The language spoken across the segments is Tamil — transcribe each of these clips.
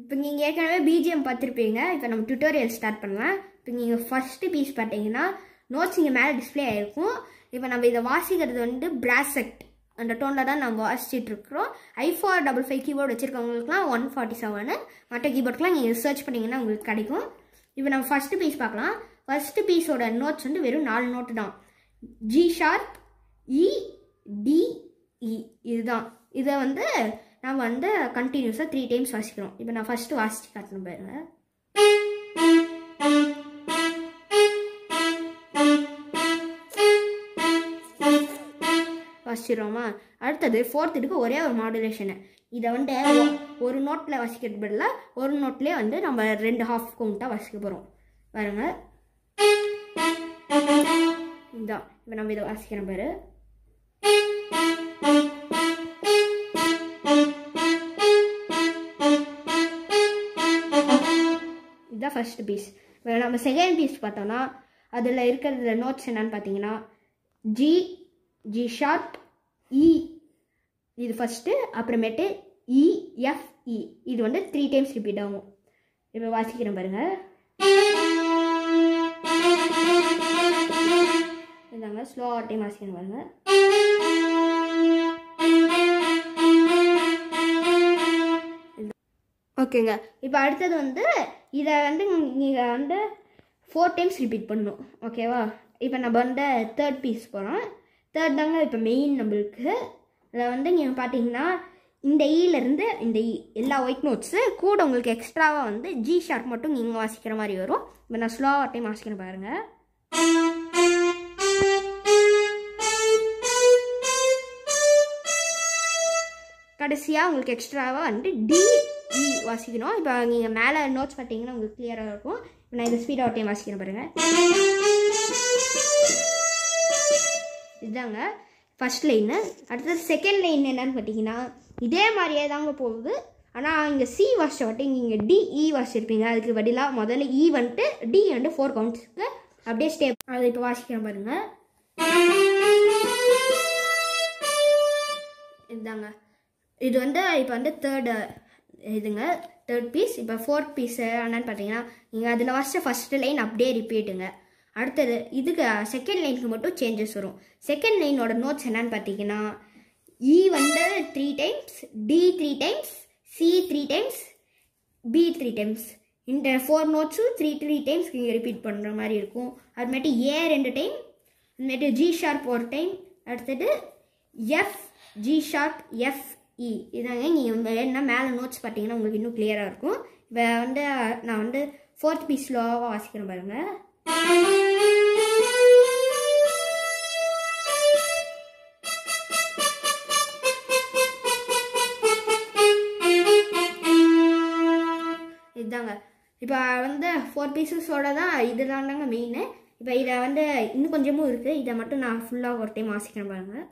இப்போ நீங்கள் ஏற்கனவே பிஜிஎம் பார்த்துருப்பீங்க. இப்போ நம்ம டியூட்டோரியல் ஸ்டார்ட் பண்ணலாம். இப்போ நீங்கள் ஃபஸ்ட்டு பீஸ் பார்த்தீங்கன்னா நோட்ஸ் இங்கே மேலே டிஸ்பிளே ஆகிருக்கும். இப்போ நம்ம இதை வாசிக்கிறது வந்து பிராசெட் அந்த டோனில் தான் நம்ம வாசிச்சிட்ருக்குறோம். i455 கீபோர்டு வச்சுருக்கவங்களுக்குலாம் 147, மற்ற கீபோர்டுக்கெலாம் நீங்கள் சர்ச் பண்ணிங்கன்னா உங்களுக்கு கிடைக்கும். இப்போ நம்ம ஃபஸ்ட்டு பீஸ் பார்க்கலாம். ஃபஸ்ட்டு பீஸோட நோட்ஸ் வந்து வெறும் 4 நோட்டு தான். G#, E, D, E இதுதான். இதை வந்து நம்ம வந்து கண்டினியூஸாக 3 டைம்ஸ் வாசிக்கிறோம். இப்போ நான் ஃபஸ்ட்டு வாசித்து காட்டணும் பாருங்க. வாசிச்சிடுறோமா? அடுத்தது ஃபோர்த்துக்கு ஒரே ஒரு மாடுலேஷனு. இதை வந்து ஒரு நோட்டில் வாசிக்கிறது பதிலாக ஒரு நோட்லேயே வந்து நம்ம 2 ஹாஃப் கவுண்ட்டாக வாசிக்க போகிறோம் பாருங்க. இதுதான். இப்போ நம்ம இதை வாசிக்கிறோம் பாரு. இதுதான் ஃபர்ஸ்ட் பீஸ். இப்போ நம்ம செகண்ட் பீஸ் பார்த்தோம்னா அதில் இருக்கிற நோட்ஸ் என்னன்னு பார்த்தீங்கன்னா G, G#, E இது ஃபஸ்ட்டு, அப்புறமேட்டு E, F, E இது வந்து 3 டைம்ஸ் ரிப்பீட் ஆகும். இப்போ வாசிக்கிறேன் பாருங்க. இதாங்க ஸ்லோவாக டைம் வாசிக்கிறேன் பாருங்க. ஓகேங்க. இப்போ அடுத்தது வந்து இதை வந்து நீங்கள் வந்து 4 டைம்ஸ் ரிப்பீட் பண்ணணும். ஓகேவா? இப்போ நம்ம வந்து தேர்ட் பீஸ் போகிறோம். தேர்ட் தாங்க இப்போ மெயின் நம்மளுக்கு. அதில் வந்து நீங்கள் பார்த்தீங்கன்னா இந்த ஈலேருந்து இந்த எல்லா ஒயிட் நோட்ஸு கூட உங்களுக்கு எக்ஸ்ட்ராவாக வந்து G# மட்டும் நீங்கள் வாசிக்கிற மாதிரி வரும். இப்போ நான் ஸ்லோவாக டைம் வாசிக்கிறேன் பாருங்கள். கடைசியாக உங்களுக்கு எக்ஸ்ட்ராவாக வந்து D, E வாசிக்கணும். இப்போ நீங்கள் மேலே நோட்ஸ் பார்த்தீங்கன்னா உங்களுக்கு கிளியராக இருக்கும். இப்போ நான் இதை ஸ்பீடாக டைம் வாசிக்கிறேன் பாருங்கள். இதுதாங்க ஃபஸ்ட் லைனு. அடுத்தது செகண்ட் லைன் என்னன்னு பார்த்தீங்கன்னா இதே மாதிரியே தாங்க போகுது. ஆனால் இங்கே C வாசிச்ச வாட்டி இங்கே D, E வாசிச்சிருப்பீங்க. அதுக்கு பதிலாக முதல்ல E வந்துட்டு D வந்து 4 கவுண்ட்ஸுக்கு அப்படியே ஸ்டெப். அதை இப்போ வாசிக்கிறேன் பாருங்கள். இதுதாங்க. இது வந்து இப்போ வந்து தேர்டு இதுங்க தேர்ட் பீஸ். இப்போ ஃபோர்த் பீஸு என்னன்னு பார்த்தீங்கன்னா நீங்கள் அதில் வாசித்த ஃபஸ்ட்டு லைன் அப்படியே ரிப்பீட்டுங்க. அடுத்தது இதுக்கு செகண்ட் லைனுக்கு மட்டும் சேஞ்சஸ் வரும். செகண்ட் லைனோட நோட்ஸ் என்னன்னு பார்த்தீங்கன்னா E வந்து 3 times, D 3 times, C 3 times, B 3 times. இந்த 4 நோட்ஸும் 3 டைம்ஸ் நீங்கள் ரிப்பீட் பண்ணுற மாதிரி இருக்கும். அதுமாட்டி A 2 டைம், அதுமாட்டி G# 1 டைம், அடுத்தது F, G#, F, E இதாங்க. நீங்கள் என்ன மேலே நோட்ஸ் பார்த்தீங்கன்னா உங்களுக்கு இன்னும் கிளியராக இருக்கும். இப்போ வந்து நான் வந்து ஃபோர்த் பீஸ் ஸ்லோவாக வாசிக்கிறேன் பாருங்கள். இதுதாங்க. இப்போ வந்து 4 பீசஸோட தான் இது தாங்க மெயின். இப்போ இதை வந்து இன்னும் கொஞ்சமும் இருக்குது. இதை மட்டும் நான் ஃபுல்லாக ஒரு டைம் வாசிக்கிறேன் பாருங்கள்.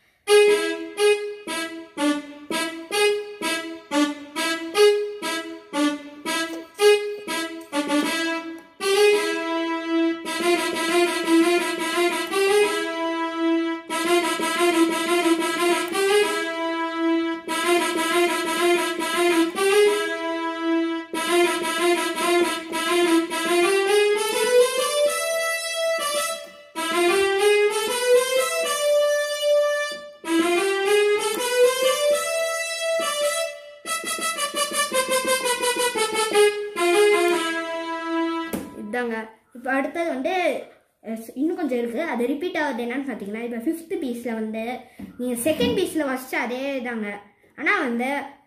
இதாங்க. இப்போ அடுத்தது வந்து இன்னும் கொஞ்சம் இருக்குது. அது ரிப்பீட் ஆகுது என்னன்னு பார்த்தீங்கன்னா இப்போ ஃபிஃப்த்து பீஸில் வந்து நீங்கள் செகண்ட் பீஸில் வாசிச்சா அதே தாங்க. ஆனால் வந்து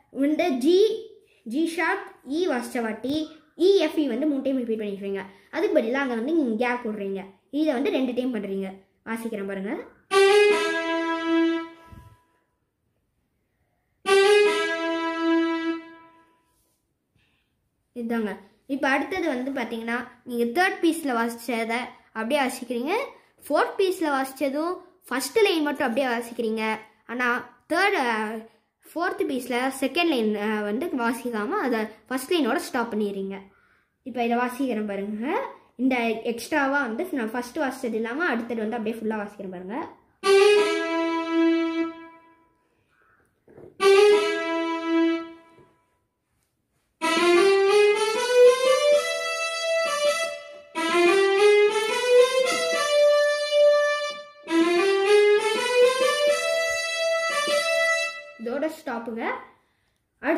G#, E வாசித்த வாட்டி E, F, E வந்து 3 டைம் ரிப்பீட் பண்ணிடுறீங்க. அதுக்கு பதிலாக அங்கே வந்து நீங்கள் கேப் விட்றீங்க. இதை வந்து 2 டைம் பண்ணுறீங்க. வாசிக்கிறேன் பாருங்கள். இதுதாங்க. இப்போ அடுத்தது வந்து பார்த்தீங்கன்னா நீங்கள் தேர்ட் பீஸில் வாசித்ததை அப்படியே வாசிக்கிறீங்க. ஃபோர்த் பீஸில் வாசித்ததும் ஃபஸ்ட்டு லைன் மட்டும் அப்படியே வாசிக்கிறீங்க. ஆனால் ஃபோர்த்து பீஸில் செகண்ட் லைன் வந்து வாசிக்காமல் அதை ஃபஸ்ட் லைனோட ஸ்டாப் பண்ணிடுறீங்க. இப்போ இதை வாசிக்கிறேன் பாருங்கள். இந்த எக்ஸ்ட்ராவாக வந்து நான் ஃபஸ்ட்டு வாசித்தது இல்லாமல் அடுத்தது வந்து அப்படியே ஃபுல்லாக வாசிக்கிறேன் பாருங்கள்.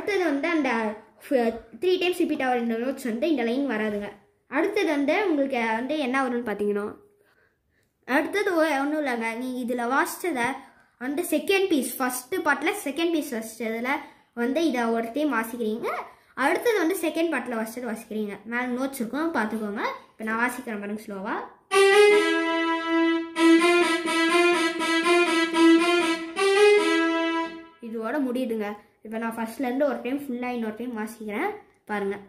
அடுத்தது வந்து அந்த 3 டைம்ஸ் ரிப்பீட் ஆகிற இந்த நோட்ஸ் வந்து இந்த லைன் வராதுங்க. அடுத்தது வந்து உங்களுக்கு வந்து என்ன வரும்னு பார்த்தீங்கன்னா, அடுத்தது ஒன்றும் இல்லைங்க, நீங்கள் இதில் வாசித்ததை வந்து செகண்ட் பீஸ் ஃபஸ்ட்டு பார்ட்டில் செகண்ட் பீஸ் வாசித்ததில் வந்து இதை ஒரு டைம் வாசிக்கிறீங்க. அடுத்தது வந்து செகண்ட் பார்ட்டில் வாசித்தது வாசிக்கிறீங்க. மேலே நோட்ஸ் இருக்கும், பார்த்துக்கோங்க. இப்போ நான் வாசிக்கிறேன் பாருங்க ஸ்லோவாக. இதோட முடியுதுங்க. இப்போ நான் ஃபர்ஸ்ட்லேருந்து ஒரு டைம் ஃபுல்லாக இன்னொரு டைம் வாசிக்கிறேன் பாருங்கள்.